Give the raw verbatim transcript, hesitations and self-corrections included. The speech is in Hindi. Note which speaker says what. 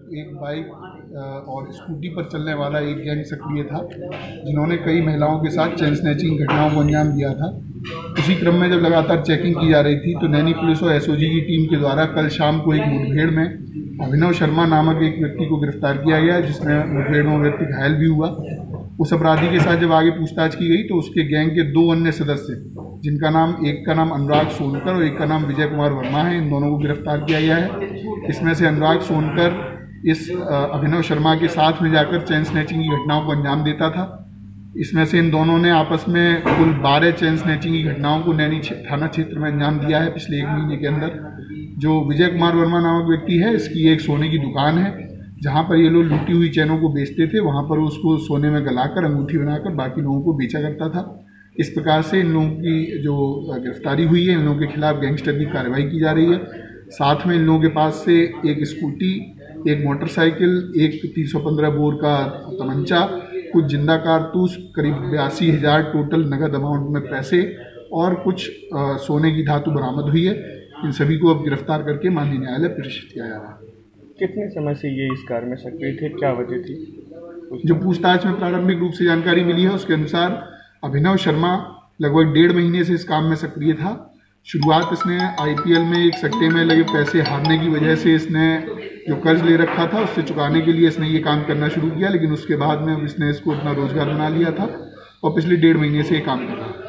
Speaker 1: एक बाइक और स्कूटी पर चलने वाला एक गैंग सक्रिय था, जिन्होंने कई महिलाओं के साथ चेन स्नैचिंग घटनाओं को अंजाम दिया था। उसी क्रम में जब लगातार चेकिंग की जा रही थी तो नैनी पुलिस और एसओजी की टीम के द्वारा कल शाम को एक मुठभेड़ में अभिनव शर्मा नामक एक व्यक्ति को गिरफ्तार किया गया, जिसमें मुठभेड़ में व्यक्ति घायल भी हुआ। उस अपराधी के साथ जब आगे पूछताछ की गई तो उसके गैंग के दो अन्य सदस्य, जिनका नाम एक का नाम अनुराग सोनकर और एक का नाम विजय कुमार वर्मा है, इन दोनों को गिरफ्तार किया गया है। इसमें से अनुराग सोनकर इस अभिनव शर्मा के साथ में जाकर चेन स्नैचिंग की घटनाओं को अंजाम देता था। इसमें से इन दोनों ने आपस में कुल बारह चेन स्नैचिंग की घटनाओं को नैनी थाना क्षेत्र में अंजाम दिया है पिछले एक महीने के अंदर। जो विजय कुमार वर्मा नामक व्यक्ति है, इसकी एक सोने की दुकान है, जहां पर ये लोग लूटी हुई चैनों को बेचते थे। वहां पर उसको सोने में गलाकर अंगूठी बनाकर बाकी लोगों को बेचा करता था। इस प्रकार से इन लोगों की जो गिरफ्तारी हुई है, इन लोगों के खिलाफ गैंगस्टर की कार्रवाई की जा रही है। साथ में इन लोगों के पास से एक स्कूटी, एक मोटरसाइकिल, एक तीन सौ पंद्रह बोर का तमंचा, कुछ जिंदा कारतूस, करीब बयासी हज़ार टोटल नगद अमाउंट में पैसे और कुछ आ, सोने की धातु बरामद हुई है। इन सभी को अब गिरफ्तार करके माननीय न्यायालय प्रेषित किया जा रहा है।
Speaker 2: कितने समय से ये इस कार में सक्रिय थे, क्या वजह थी?
Speaker 1: जो पूछताछ में प्रारंभिक रूप से जानकारी मिली है उसके अनुसार अभिनव शर्मा लगभग डेढ़ महीने से इस काम में सक्रिय था। शुरुआत इसने आईपीएल में एक सट्टे में लगे पैसे हारने की वजह से इसने जो कर्ज ले रखा था उससे चुकाने के लिए इसने ये काम करना शुरू किया, लेकिन उसके बाद में इसने इसको अपना रोजगार बना लिया था और पिछले डेढ़ महीने से ये काम कर रहा है।